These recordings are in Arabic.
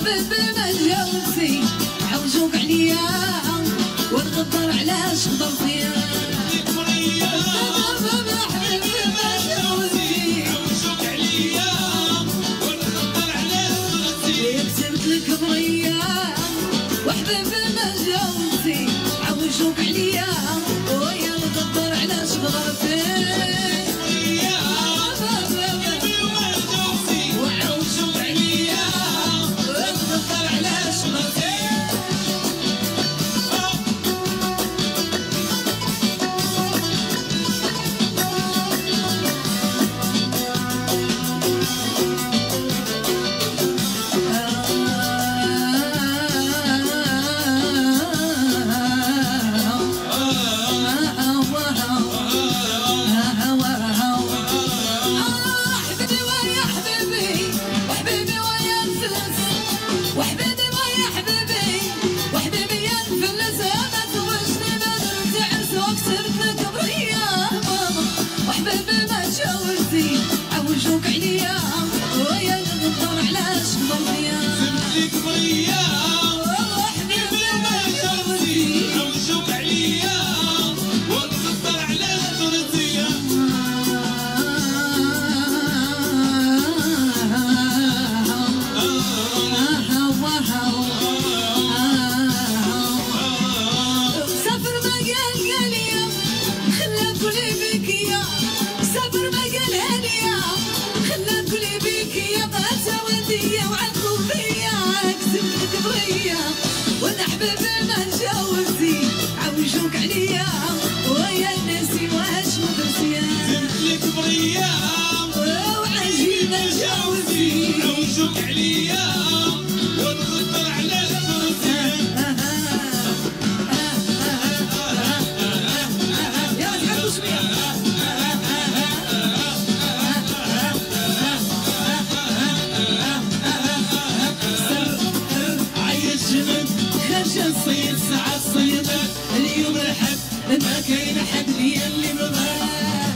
وحبيبي ما جاوبتي عوجوك عليا ونغدر علاش غدر فيا حبيبي ما جاوبتي عوجوك عليا ونغدر علاش غدر فيا كتبت لك بريا وحبيبي ما جاوبتي عوجوك عليا ويا نغدر علاش غدر فيا عوجوك عليا ويا نغدر علاش غدر فيا سبتلك بريا وحبيبي ما جاوبتي عوجوك عليا ونغدر علاش غدر فيا سافر ما قال قاليا خلى كلي بك يا سافر ما قال هانيا خلى كلي بك يا بغات وديا وعقوب بيا كتبت لك بريا وانا حبيبي ما جاوبتي عوجوك عليا ويا ناسي واش مدرتيا كتبت لك بريا وعجبي ما جاوبتي عوجوك عليا ونغدر علاش درتيا يا تعرفوا شويه الصيد ساعات صيدات اليوم الحد ما كاين حد ليا اللي بغاه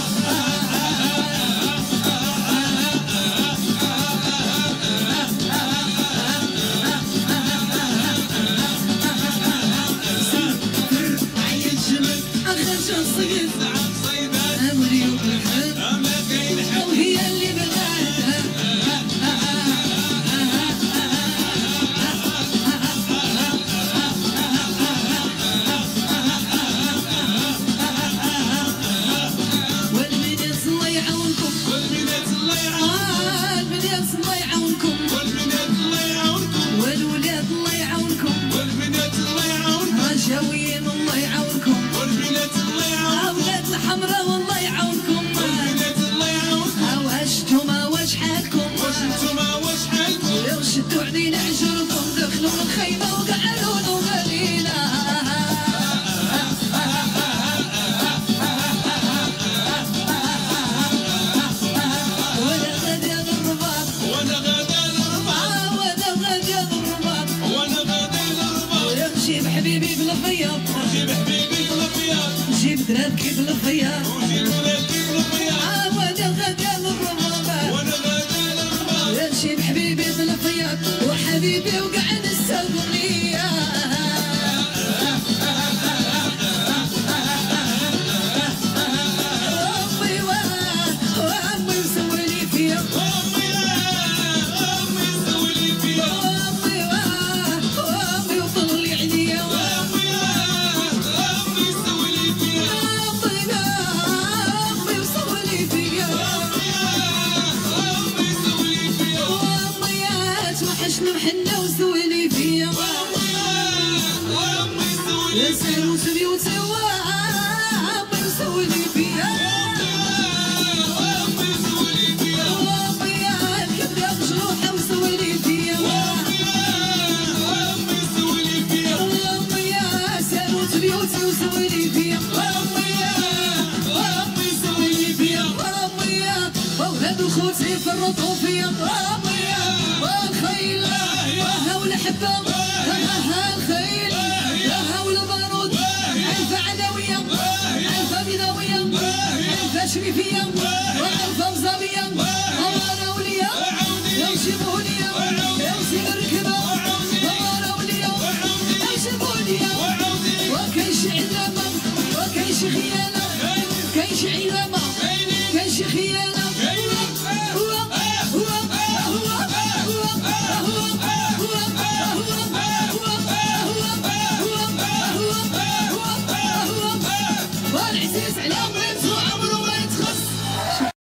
عيل جمل خرج الصيد ساعات صيدات اليوم الحد ما كاين حد وهي اللي بغاه جاويين الله يعاونكم والبنات الله يعاونكم اولاد الحمراء والله يعاونكم والبنات الله يعاونكم واش نتوما واش حالكم واش نتوما واش حالكم لو شدوا علينا عجلكم دخلوا الخيمه وقعدوا وغالينا وانا غادي للرباط وانا غادي للرباط وانا غادي للرباط وانا غادي للرباط جيب حبيبي بالفياض جيب حبيبي بالفياض جيب دراركي بالفياض وجيب دراركي بالفياض وانا غادي للرباط وانا غادي للرباط جيب حبيبي بالفياض وحبيبي وقعد السوق ليا امي وامي مسوي لي فيا حنا وسولي فيا يا سيرو سبيو سوا امي وسولي فيا امي كبدا مجروحه وسولي فيا امي سيرو سبيوتي وسولي فيا امي سولي فيا امي واولاد خوتي فرطوا فيا امي والخيل والحبه ها الخيل ها والبارود الف علويه الف بيضاويه الف شريفيه والف مزابيه الله وليا يا جيبوا ليا يا سير الركب كان شي خيانة